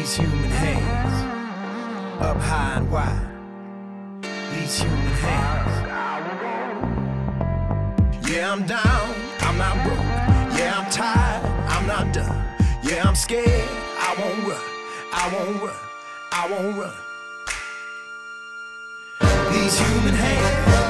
These human hands, up high and wide. These human hands. Yeah, I'm down, I'm not broke. Yeah, I'm tired, I'm not done. Yeah, I'm scared, I won't run, I won't run, I won't run. These human hands.